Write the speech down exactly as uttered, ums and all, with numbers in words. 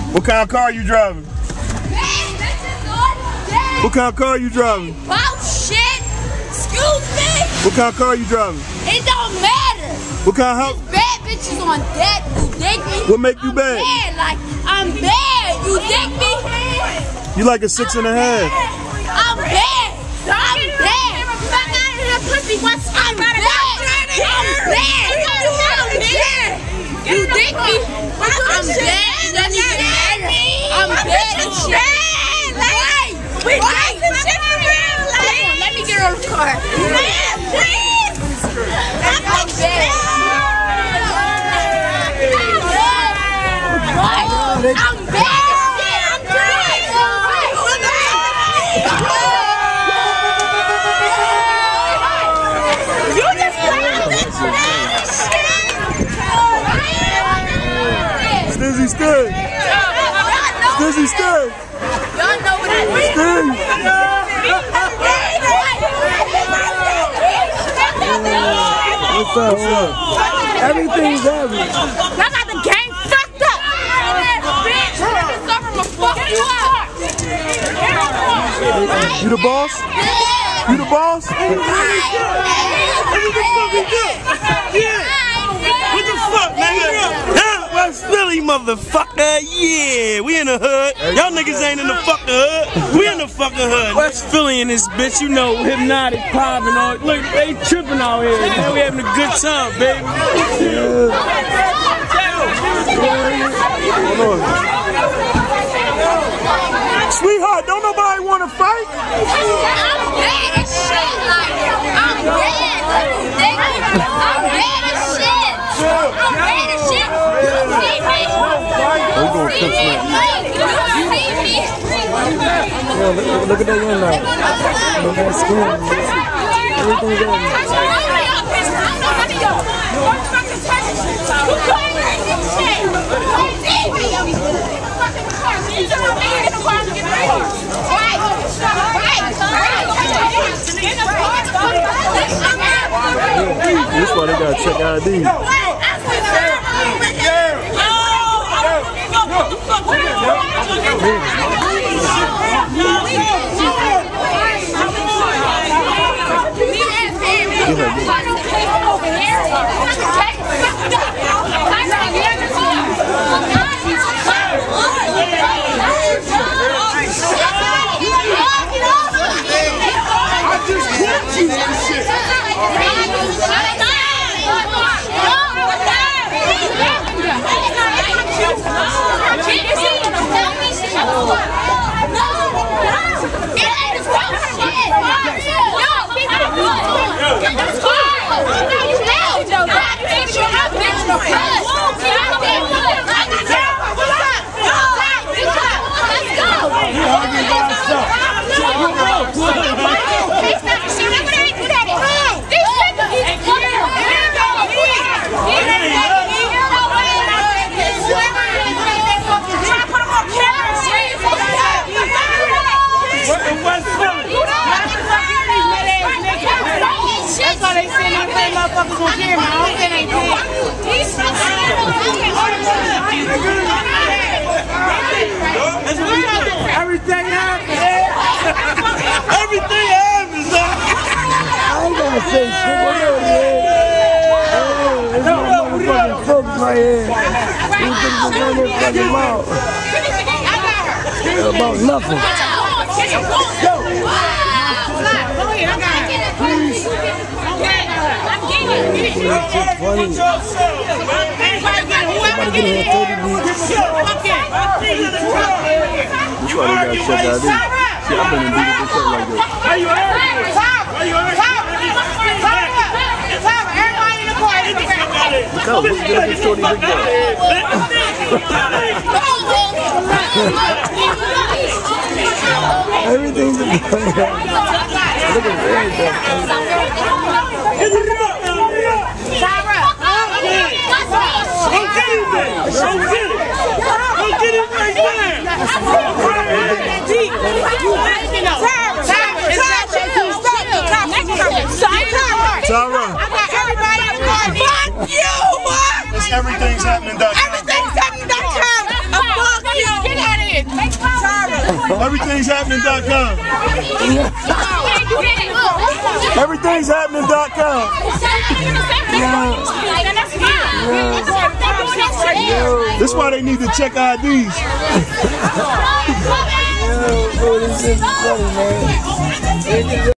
What kind of car you driving? What kind of car you driving? Oh shit! Excuse me! What kind of car you driving? It don't matter! What kind of house? Bad bitches on deck, you dig me? What make you bad? I'm bad, like, I'm bad, you dig me? You like a six and a half. I'm bad! I'm bad! Fuck out of here, pussy, what's I'm bad! I'm bad! I'm bad! You dig me? I'm bad, it doesn't even matter. I'm bad as shit. Wait! Wait! Wait! Let me get on the car. Please! I'm bad! I'm bad! I'm drunk! You just played this shit! Stizzy stood. Stizzy stood. Y'all know what I mean? What's up? What's up? Everything's heavy. Y'all got the game fucked up. Bitch, I'm fuck you up. You the boss? You the boss? Yeah. What the fuck, nigga? Huh? West Philly, motherfucker. Yeah, we in the hood. Y'all niggas ain't in the fucking hood. We in the fucking hood. West Philly in this bitch, you know, Hypnotic pop and all. Look, they tripping out here. Man, we having a good time, baby. Sweetheart, don't nobody want to fight? I'm bad as shit. Like, I'm bad. Like, you dig me? I'm bad as shit. I'm bad as shit. You see me? We gonna fix that. You see me? Yeah, look, look at that window. Look at that skin. Everything's heavy. This why they gotta check I D. Everything happens. Everything happens. I ain't gonna say shit. Whatever, man. Hey, it's my motherfucking folks right here. These niggas are running their fucking mouth. About nothing. Yo. Funny. Somebody get here thirty weeks. That's why they gotta check out this. See, I've been in deep with shit like this. Are you hurt? Are you hurt? Everybody in the car. Look out, look at this shorty big boy. Everything's a good. Look at everything. Tara. I got everybody in the car. Fuck you! It's everything's happening. Everything's happening. Fuck you! Everything's happening dot com. Everything's happening dot com. This is why they need to check I Ds. Yo, bro, this is funny, man.